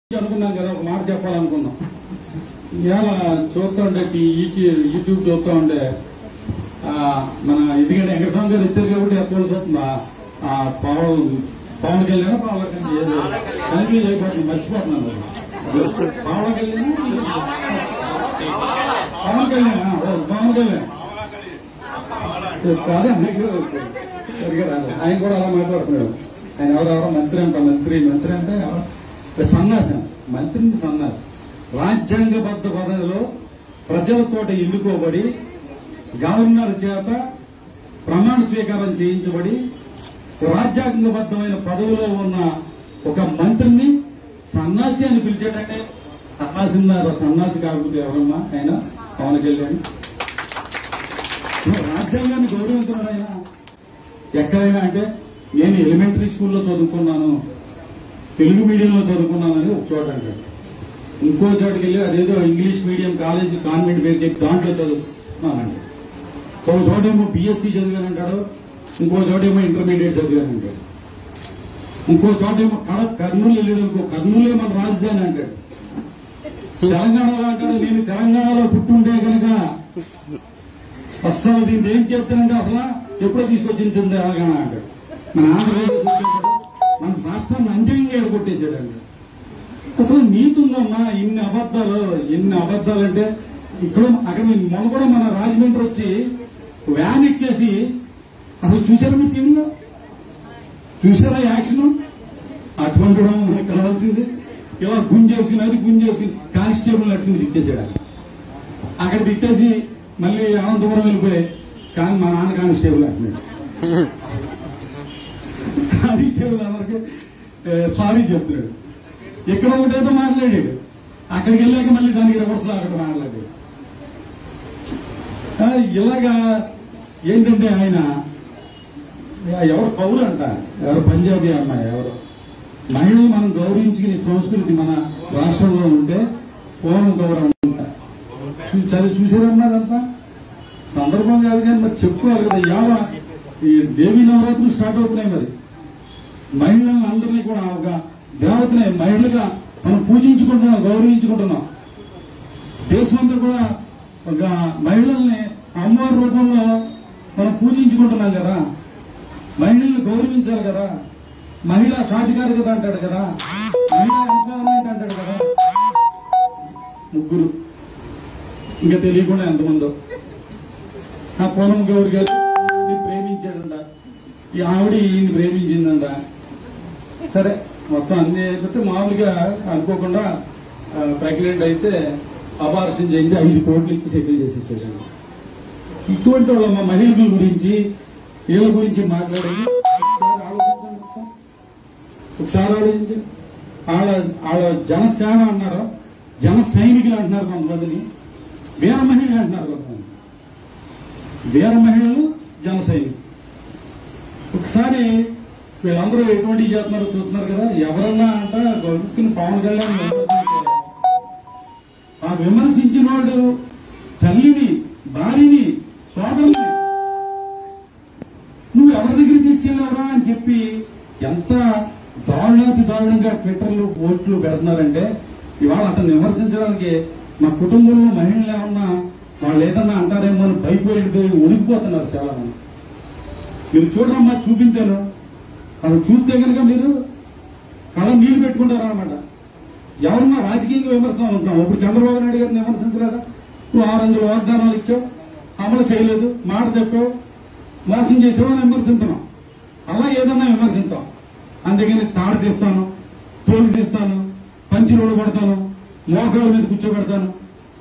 అనుకున్నాం కదా, ఒక మాట చెప్పాలనుకున్నాం. ఇవాళ చూస్తా ఉండే యూట్యూబ్ చూస్తా ఉండే మన ఎందుకంటే వెంకటస్వామి గారు ఇద్దరు కాబట్టి ఎత్తుకోవాల్సి వస్తుందా పవన్ కళ్యాణ్ కన్ఫ్యూజ్ అయిపోతుంది, మర్చిపోతున్నాను. పవన్ కళ్యాణ్ అదే ఆయన కూడా అలా మాట్లాడుతున్నాడు. ఆయన ఎవరెవరో మంత్రి అంట, మంత్రి అంటే సన్నాసం, మంత్రిని సన్నాసం. రాజ్యాంగబద్ధ పదవిలో ప్రజలతోటి ఎన్నుకోబడి గవర్నర్ చేత ప్రమాణ స్వీకారం చేయించబడి రాజ్యాంగబద్ధమైన పదవిలో ఉన్న ఒక మంత్రిని సన్నాసి అని పిలిచేటంటే సన్నాసి కాకపోతే ఎవరమ్మా ఆయన? పవన్ కళ్యాణ్. రాజ్యాంగాన్ని గౌరవించడం ఆయన ఎక్కడైనా అంటే నేను ఎలిమెంటరీ స్కూల్లో చదువుకున్నాను, తెలుగు మీడియంలో చదువుకున్నానని ఒక చోట అంటాడు. ఇంకో చోటుకి వెళ్ళి అదేదో ఇంగ్లీష్ మీడియం కాలేజ్ కాన్వెంట్ పేరు చెప్పి దాంట్లో చదువుకున్నానంటాడు. ఒక చోటేమో బీఎస్సీ చదివానంటాడు, ఇంకో చోటేమో ఇంటర్మీడియట్ చదివానంటాడు, ఇంకో చోటేమో కర్నూలు వెళ్ళాడు, ఇంకో కర్నూలే మన రాజధాని అంటాడు. తెలంగాణలో అంటాడు నేను తెలంగాణలో పుట్టుంటే కనుక అస్సలు దీన్ని ఏం చేస్తానంటే అసలు ఎప్పుడో తీసుకొచ్చింది తెలంగాణ అంటాడు. మన ఆంధ్రప్రదేశ్ మన రాష్ట్రాన్ని అంజంగా కొట్టేసాడండి. అసలు నీతి ఉందమ్మా? ఇన్ని అబద్దాలు అంటే ఇక్కడ అక్కడ మొన్న కూడా మన రాజమండ్రి వచ్చి వ్యాన్ ఎక్కేసి అసలు చూసారా మీ టీంలో? చూసారా యాక్షన్? అటువంటి మనకి కావాల్సింది ఇలా గుంజేసుకుని కానిస్టేబుల్ అట్టుకుని తిట్టేసాడు. అక్కడ తిట్టేసి మళ్ళీ అనంతపురం వెళ్ళిపోయి కానీ మా నాన్న కానిస్టేబుల్ అంటున్నాడు. కానిస్టేబుల్ అందరికి సారీ చెప్తున్నాడు. ఇక్కడ ఒకటేదో మాట్లాడాడు, అక్కడికి వెళ్ళాక మళ్ళీ దానికి రివర్స్ లో అక్కడ మాట్లాడాడు. ఇలాగా ఏంటంటే ఆయన ఎవరు పౌరు అంట, ఎవరు పంజాబీ అమ్మాయి, ఎవరు మహిళలు మనం గౌరవించుకునే సంస్కృతి మన రాష్ట్రంలో ఉంటే పూర్వం గౌరవం ఉంటా చూసారన్నారంతా సందర్భం కాదు కానీ మరి చెప్పుకోవాలి కదా. ఈ దేవీ నవరాత్రులు స్టార్ట్ అవుతున్నాయి. మరి మహిళలను అందరినీ కూడా ఒక దేవతని మహిళలుగా మనం పూజించుకుంటున్నాం, గౌరవించుకుంటున్నాం. దేశమంతా కూడా ఒక మహిళల్ని అమ్మవారి రూపంలో మనం పూజించుకుంటున్నాం కదా. మహిళల్ని గౌరవించాలి కదా. మహిళా సాధికారికత అంటాడు కదా, మహిళా ఎంపవర్మెంట్ అంటాడు కదా. ముగ్గురు ఇంకా తెలియకుండా ఎంతమందో. ఆ పూనం గౌరి గారు ప్రేమించాడంట, ఈ ఆవిడ ఈయన ప్రేమించిందంట. సరే మొత్తం అన్ని అయిపోతే మామూలుగా అనుకోకుండా ప్రెగ్నెంట్ అయితే అబార్షన్ చేయించి 5 కోట్లు ఇచ్చి సెటిల్ చేసేసాడు. ఇటువంటి వాళ్ళ మా మహిళల గురించి వీళ్ళ గురించి మాట్లాడేది ఒకసారి ఆలోచించండి. వాళ్ళ జనసేన అన్నారు, జన సైనికులు అంటున్నారు కొంతమందిని, వీర మహిళలు అంటున్నారు కొంతమంది. వీర మహిళలు జన సైనికులు. ఒకసారి వీళ్ళందరూ ఎటువంటి చేస్తున్నారో చూస్తున్నారు కదా. ఎవరన్నా అంట గొప్పని పవన్ కళ్యాణ్ ఆ విమర్శించిన వాడు తల్లిని, భార్యని, సోదరుని నువ్వు ఎవరి దగ్గర తీసుకెళ్ళావురా అని చెప్పి ఎంత దారుణంగా ట్విట్టర్లు పోస్టులు పెడుతున్నారంటే ఇవాళ అతను విమర్శించడానికి మా కుటుంబంలో మహిళలు ఏమన్నా వాళ్ళు ఏదన్నా అంటారేమో అని భయపడిపోయి ఉడికిపోతున్నారు చాలా మంది. మీరు చూడరమ్మా, చూపించాను. అది చూస్తే కనుక మీరు కళ నీళ్లు పెట్టుకుంటారు అనమాట. ఎవరన్నా రాజకీయంగా విమర్శనం ఉంటాం. ఇప్పుడు చంద్రబాబు నాయుడు గారిని విమర్శించలేదా? నువ్వు 600 వాగ్దానాలు ఇచ్చావు, అమలు చేయలేదు, మాట చెప్పావు, మోసం చేసావు అని విమర్శించున్నాం. అలా ఏదన్నా విమర్శిస్తాం. అందుకని తాడు తీస్తాను, తోలు తీస్తాను, పంచి రోడ్డు కొడతాను, మోకాళ్ళ మీద కూర్చోబెడతాను.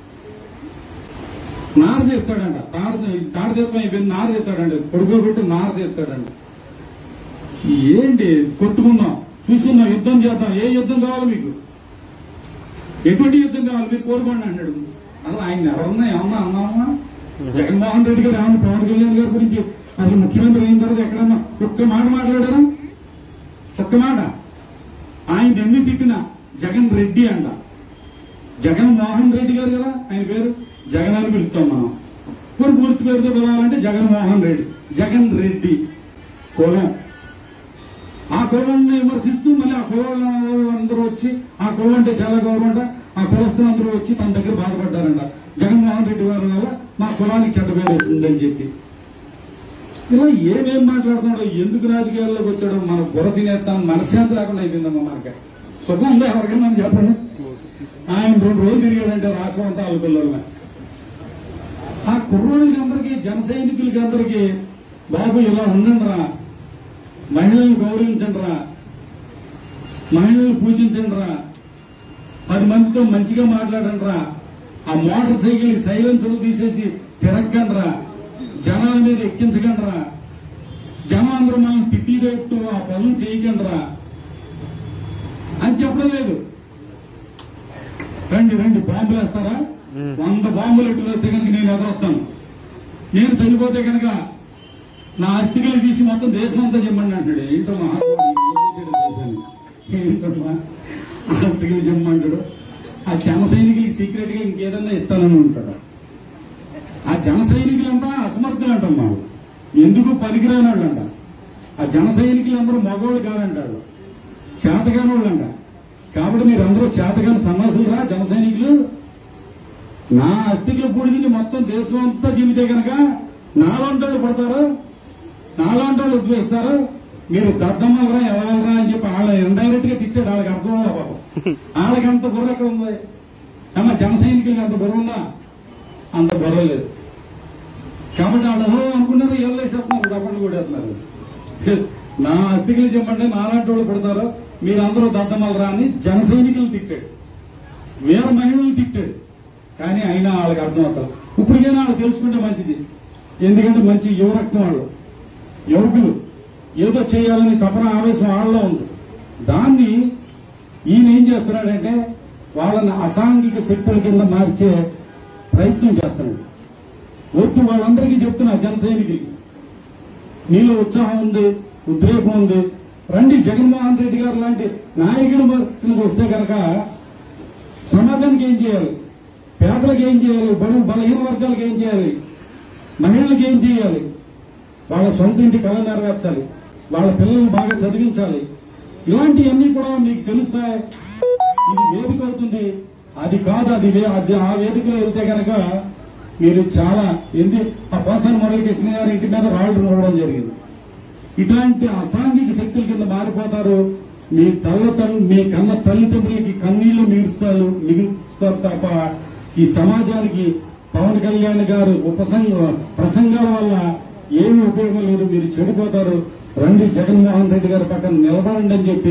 నార తీస్తాడంట, తాడు తీస్తాం అయిపోయింది, నార తీస్తాడండి, కొడుకోబెట్టి నార తీస్తాడండి. ఏంటి కొట్టుకుందాం, చూసుకుందాం, యుద్ధం చేద్దాం. ఏ యుద్ధం కావాలి మీకు? ఎటువంటి యుద్ధం కావాలి మీరు కోరుకోండి అంటాడు. అలా ఆయన ఎవరన్నా ఏమన్నా అన్నామా? జగన్మోహన్ రెడ్డి గారు ఏమన్నా పవన్ కళ్యాణ్ గారి గురించి అసలు ముఖ్యమంత్రి అయిన తర్వాత ఎక్కడన్నా ఒక్క మాట మాట్లాడారా? ఒక్క మాట. ఆయన ఎన్ని తిట్టినా జగన్ రెడ్డి అంట. జగన్మోహన్ రెడ్డి గారు కదా ఆయన పేరు, జగన్ అని పిలుస్తాం మనం. కొన్ని పూర్తి పేరుతో పిలవాలంటే జగన్మోహన్ రెడ్డి, జగన్ రెడ్డి కులం. ఆ కులాన్ని విమర్శిస్తూ మళ్ళీ ఆ కులాలు అందరూ వచ్చి ఆ కులం అంటే చాలా గౌరవం, ఆ కులస్తులు అందరూ వచ్చి తన దగ్గర బాధపడ్డారంట. జగన్మోహన్ రెడ్డి గారి వల్ల మా కులానికి చెడ్డ పేరు అవుతుందని చెప్పి ఇలా ఏమేం మాట్లాడుతున్నాడో, ఎందుకు రాజకీయాల్లోకి వచ్చాడో మన బుర్ర తినేస్తాం, మనశ్శాంతి లేకుండా అయిపోయిందమ్మా. మనకి సుఖం ఉందా ఎవరికైనా చెప్పండి? ఆయన 2 రోజులు తిరిగాడంటే రాష్ట్రం అంతా వాళ్ళ పిల్లలమే. ఆ కుర్రోళ్ళకి అందరికీ, జన సైనికులకి అందరికీ బాబు ఇలా ఉండండిరా, మహిళలను గౌరవించండిరా, మహిళలను పూజించండిరా, 10 మందితో మంచిగా మాట్లాడండిరా, ఆ మోటార్ సైకిల్ సైలెన్సర్లు తీసేసి తిరగండిరా, జనాల మీద ఎక్కించకండిరా, జనం అందరూ మనం తిట్టిరేట్టు ఆ పనులు చేయకండిరా అని చెప్పడం లేదు. రండి బాంబులు వేస్తారా? 100 బాంబులు ఎట్టు వేస్తే కనుక నేను ఎదురొస్తాను. నేను చనిపోతే కనుక నా అస్థికలు తీసి మొత్తం దేశం అంతా చెప్పండి అంటాడు. ఏంటమ్మా దేశాన్ని, ఏంటమ్మా అస్థికలు చెప్పమంటాడు? ఆ జన సైనికులకి సీక్రెట్ గా ఇంకేదన్నా ఇస్తానని ఉంటాడు. ఆ జన సైనికులంతా అసమర్థులు అంటమ్మా, ఎందుకు పనికిరాని వాళ్ళు అంట. ఆ జన సైనికులు అందరూ మగవాళ్ళు కాదంటాడు, చేతగాని వాళ్ళు అంట. కాబట్టి మీరందరూ చేతగాని సన్నాసులుగా జన సైనికులు. నా అస్థికుల పూడిని మొత్తం దేశం అంతా జీవితే కనుక నాలాంటి వాళ్ళు పడతారు, నాలాంటి వాళ్ళు ఉద్వేస్తారు. మీరు దద్దమ్మలరా ఎవరరా అని చెప్పి వాళ్ళ ఇండైరెక్ట్ గా తిట్టాడు. వాళ్ళకి అర్థం ఉందా పాపం? వాళ్ళకి అంత బుర్ర ఎక్కడ ఉంది? అమ్మా జన సైనికులకి అంత బుర్ర ఉందా? అంత బుర్ర లేదు. కాబట్టి వాళ్ళు అనుకున్నారు, ఎల్లేసేస్తున్నారు, దప్పట్లు కూడా వేస్తున్నారు. నా అస్థికులు చెప్పండి నాలాంటి వాళ్ళు పడతారు, మీరందరూ దద్దమ్మలరా అని జన సైనికులు తిట్టాడు, వీర మహిళలు తిట్టాడు. కానీ అయినా వాళ్ళకి అర్థం అవుతారు. ఇప్పటికైనా వాళ్ళు తెలుసుకుంటే మంచిది. ఎందుకంటే మంచి యువరక్తం వాళ్ళు, యువకులు ఏదో చేయాలని తపన ఆవేశం వాళ్ళలో ఉంది. దాన్ని ఈయన ఏం చేస్తున్నాడంటే వాళ్ళని అసాంఘిక శక్తుల కింద మార్చే ప్రయత్నం చేస్తున్నాడు. వద్దు, వాళ్ళందరికీ చెప్తున్నా జన సైనికులకి, నీలో ఉత్సాహం ఉంది, ఉద్రేకం ఉంది, రండి. జగన్మోహన్ రెడ్డి గారు లాంటి నాయకుడు వస్తే కనుక సమాజానికి ఏం చేయాలి, పేదలకు ఏం చేయాలి, బలహీన వర్గాలకు ఏం చేయాలి, మహిళలకు ఏం చేయాలి, వాళ్ళ సొంత ఇంటి కళ నెరవేర్చాలి, వాళ్ళ పిల్లల్ని బాగా చదివించాలి, ఇలాంటివన్నీ కూడా మీకు తెలుస్తాయి. ఇది వేదిక అవుతుంది, అది కాదు, అది ఆ వేదికలో వెళ్తే కనుక మీరు చాలా ఆ పోసాని మురళీకృష్ణ గారి ఇంటి మీద రాళ్లు నూడడం జరిగింది. ఇట్లాంటి అసాంఘిక శక్తుల కింద మారిపోతారు. మీ కన్న తల్లిదండ్రులకి కన్నీళ్లు మిగులుస్తారు తప్ప ఈ సమాజానికి పవన్ కళ్యాణ్ గారు ప్రసంగాల వల్ల ఏమి ఉపయోగం లేదు. మీరు చెడిపోతారు. రండి, జగన్మోహన్ రెడ్డి గారి పక్కన నిలబడండి అని చెప్పి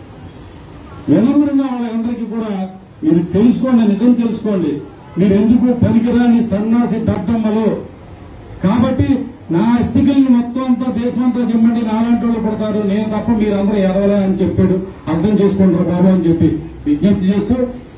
వినమ్రంగా వాళ్ళందరికీ కూడా మీరు తెలుసుకోండి, నిజం తెలుసుకోండి. మీరెందుకు పనికిరాని సన్నాసి దద్దమ్మలు. కాబట్టి నా అస్థికల్ని మొత్తం అంతా దేశం అంతా చెప్పండి, నాలాంటి వాళ్ళు పడతారు, నేను తప్ప మీరందరూ ఎదవలే అని చెప్పాడు. అర్థం చేసుకుంటారు బాబు అని చెప్పి విజ్ఞప్తి చేస్తూ